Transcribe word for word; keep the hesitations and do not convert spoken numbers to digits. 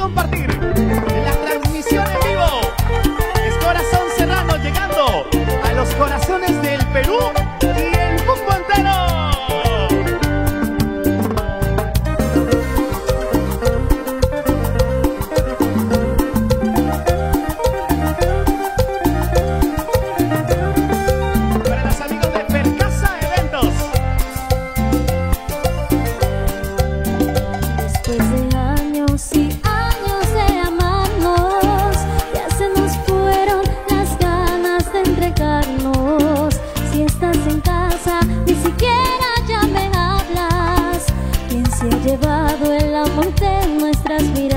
compartir en la transmisión en vivo. Es Corazón Serrano llegando a los corazones del Perú y el mundo entero. Para los amigos de Percasa Eventos. Después de años y años de amarnos, ya se nos fueron las ganas de entregarnos. Si estás en casa, ni siquiera ya me hablas. ¿Quién se ha llevado el amor de nuestras vidas?